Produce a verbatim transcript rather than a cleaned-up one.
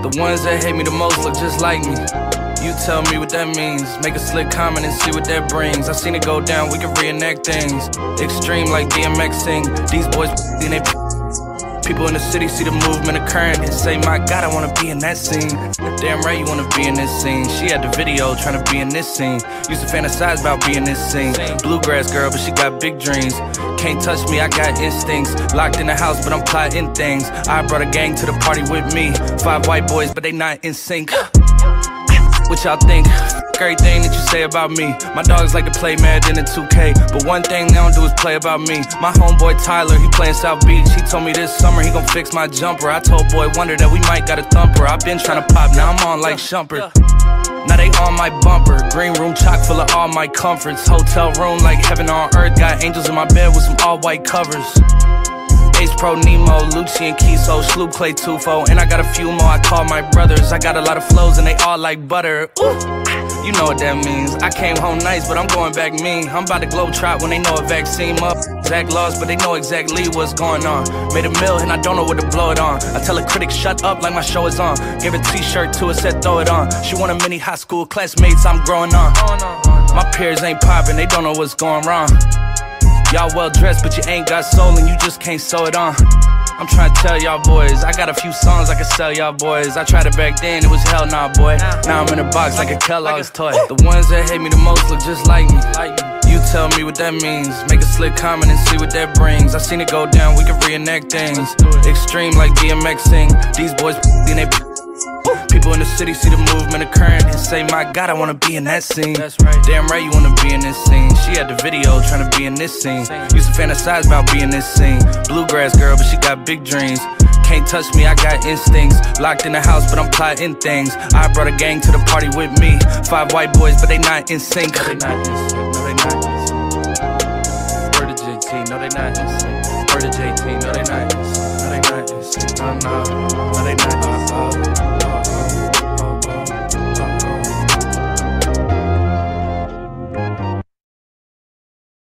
The ones that hate me the most look just like me. You tell me what that means. Make a slick comment and see what that brings. I seen it go down, we can reenact things. Extreme like D M X sing. These boys and they people in the city see the movement occurring and say, my God, I wanna be in that scene. Damn right you wanna be in this scene. She had the video trying to be in this scene. Used to fantasize about being this scene. Bluegrass girl, but she got big dreams. Can't touch me, I got instincts. Locked in the house, but I'm plotting things. I brought a gang to the party with me. Five white boys, but they not in sync. What y'all think? Everything that you say about me. My dogs like to play Madden in two K, but one thing they don't do is play about me. My homeboy Tyler, he playing South Beach. He told me this summer he gon' fix my jumper. I told Boy Wonder that we might got a thumper. I been tryna pop, now I'm on like Shumpert. Now they on my bumper. Green room chock full of all my comforts. Hotel room like heaven on earth. Got angels in my bed with some all white covers. Ace Pro Nemo, Lucci and Kiso, Sloop Clay Tufo, and I got a few more I call my brothers. I got a lot of flows and they all like butter. Ooh. You know what that means. I came home nice, but I'm going back mean. I'm about to globe trot when they know a vaccine up. Zach lost, but they know exactly what's going on. Made a mill and I don't know what to blow it on. I tell a critic shut up like my show is on. Give a t-shirt to her, said throw it on. She want a mini high school classmates, I'm growing on. My peers ain't popping, they don't know what's going wrong. Y'all well dressed, but you ain't got soul and you just can't sew it on. I'm trying to tell y'all boys, I got a few songs I can sell y'all boys. I tried it back then, it was hell nah, boy. Now I'm in a box like a Kellogg's toy. The ones that hate me the most look just like me. You tell me what that means. Make a slick comment and see what that brings. I seen it go down, we can reenact things. Extreme like D M X sing. These boys and they people in the city see the movement occurring and say, my God, I wanna be in that scene. That's right. Damn right you wanna be in this scene. She had the video trying to be in this scene. Used to fantasize about being this scene. Bluegrass girl, but she got big dreams. Can't touch me, I got instincts. Locked in the house, but I'm plotting things. I brought a gang to the party with me. Five white boys, but they not in sync. No, they not in sync. No, they not in sync. Word to J T, no, they not in sync. Word to J T, no, they not in sync. No, they not in sync. No, no.